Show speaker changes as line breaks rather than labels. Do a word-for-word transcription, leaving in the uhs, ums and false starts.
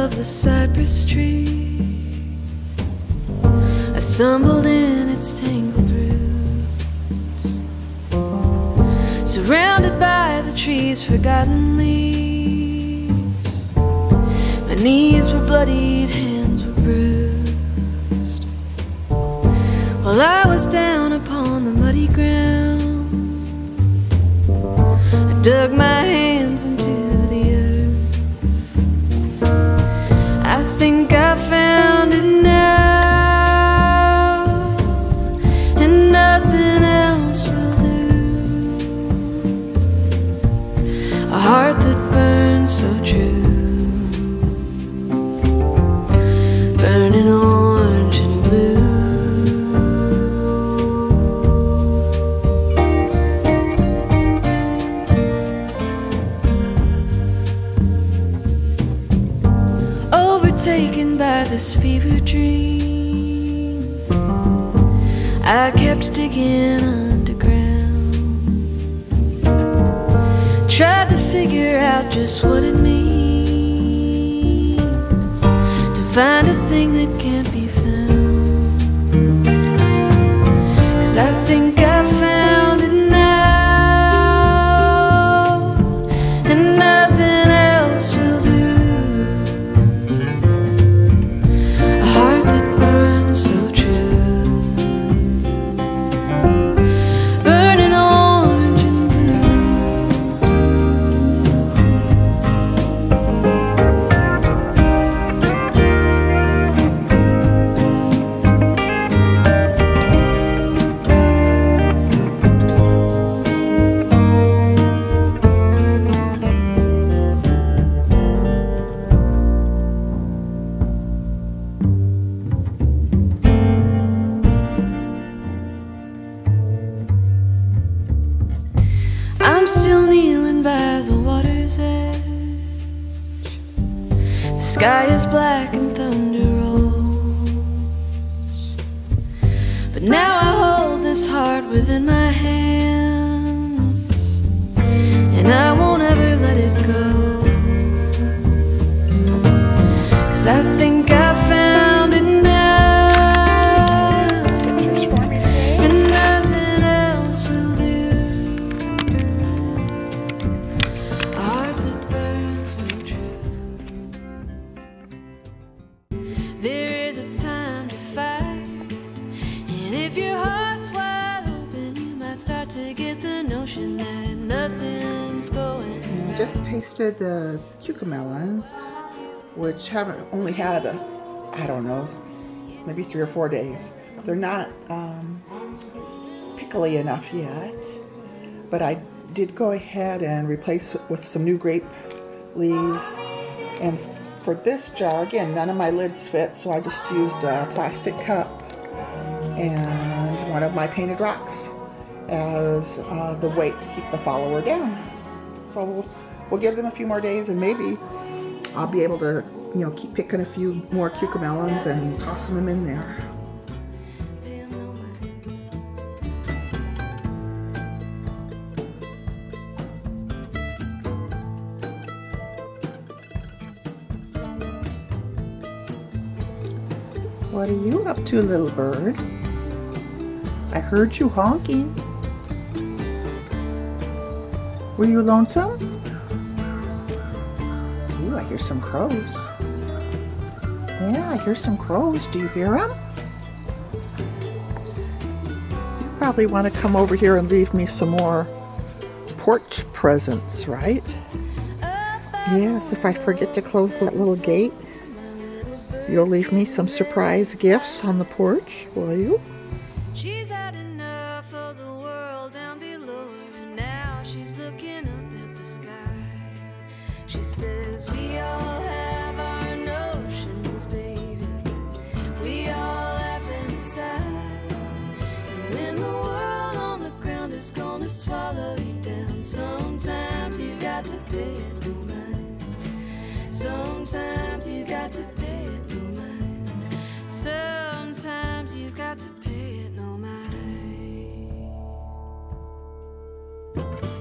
of the cypress tree, I stumbled in its tangled roots, surrounded by the tree's forgotten leaves. My knees were bloodied, hands were bruised, while I was down upon the muddy ground. I dug my hands into the earth. I think I found it now, and nothing else will do. A heart that burns so true, burning orange and blue. Taken by this fever dream, I kept digging underground, tried to figure out just what it means to find a thing that can't be found. 'Cause I think I found it now, and nothing else will do. I'm still kneeling by the water's edge. The sky is black and thunder rolls, but now I hold this heart within my hands, and I won't ever let it go. 'Cause I think I found it now. There is a time to fight, and if your heart's wide open, you might start to get the notion that nothing's going right.
Just tasted the Cucumelons, which haven't only had, a, I don't know, maybe three or four days. They're not um, pickly enough yet, but I did go ahead and replace it with some new grape leaves. And for this jar, again, none of my lids fit, so I just used a plastic cup and one of my painted rocks as uh, the weight to keep the follower down. So we'll, we'll give them a few more days, and maybe I'll be able to, you know, keep picking a few more Cucumelons and tossing them in there. What are you up to, little bird? I heard you honking. Were you lonesome? Ooh, I hear some crows. Yeah, I hear some crows. Do you hear them? You probably want to come over here and leave me some more porch presents, right? Yes, if I forget to close that little gate, you'll leave me some surprise gifts on the porch, will you?
She's had enough of the world down below her, and now she's looking up at the sky. She says we all have our notions, baby. We all laugh inside. And when the world on the ground is gonna swallow you down, sometimes you've got to pay it no mind. Sometimes you've got to pay it no mind. Sometimes you've got to pay it no mind.